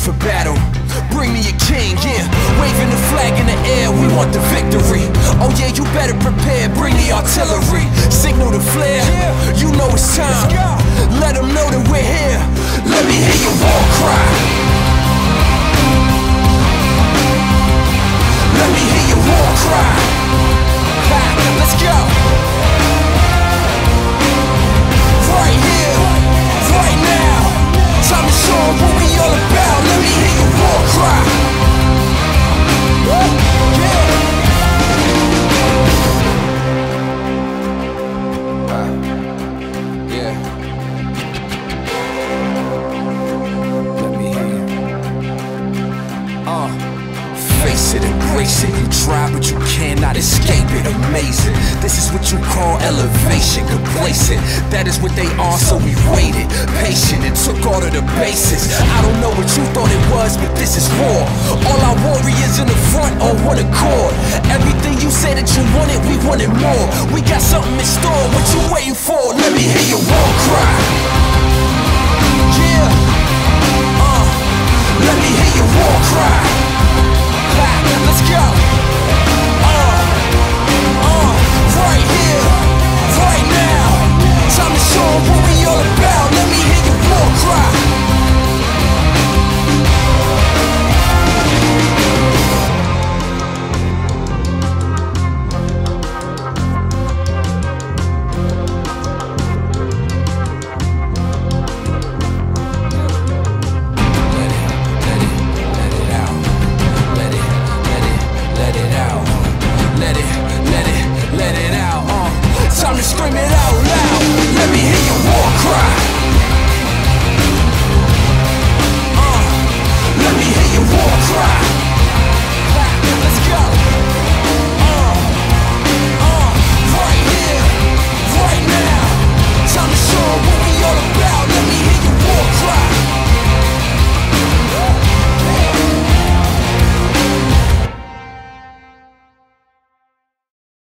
for battle. Bring me a king, yeah. Waving the flag in the air, we want the victory. Oh yeah, you better prepare, bring the artillery. Signal the flare, you know it's time. Let them know that we're here. Let me hear your war cry. Let me hear your war cry. Let's go. Right here, right now. Time to show them what we all about. Let me hear your war cry. Yeah. Let me hear you. Face it, embrace it. You try, but you cannot escape it. Amazing. This is what you call elevation. Complacent. That is what they are, so we waited. Patient and took all of the bases. I don't know what you thought it was, but this is war. All our warriors in the front on one accord. Everything you said that you wanted, we wanted more. We got something in store. What you waiting for? Let me hear your war cry. Yeah.